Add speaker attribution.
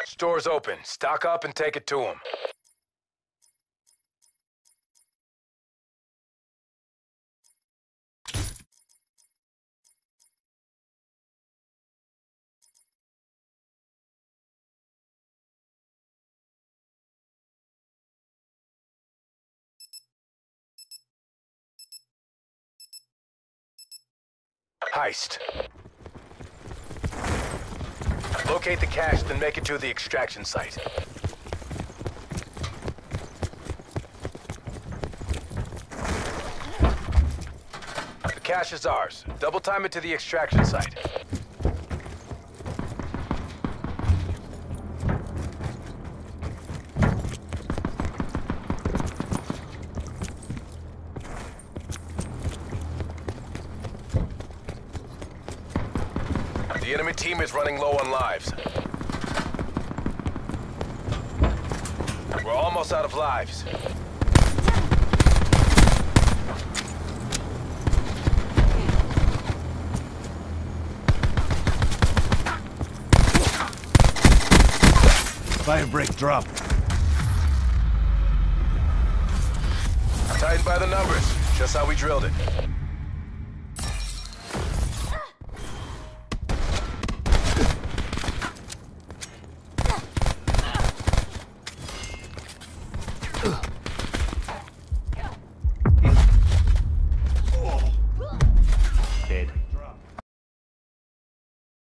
Speaker 1: Store's open. Stock up and take it to him. Heist. Locate the cache, then make it to the extraction site. The cache is ours. Double time it to the extraction site. The enemy team is running low on lives. We're almost out of lives.
Speaker 2: Firebreak drop.
Speaker 1: Tightened by the numbers, just how we drilled it.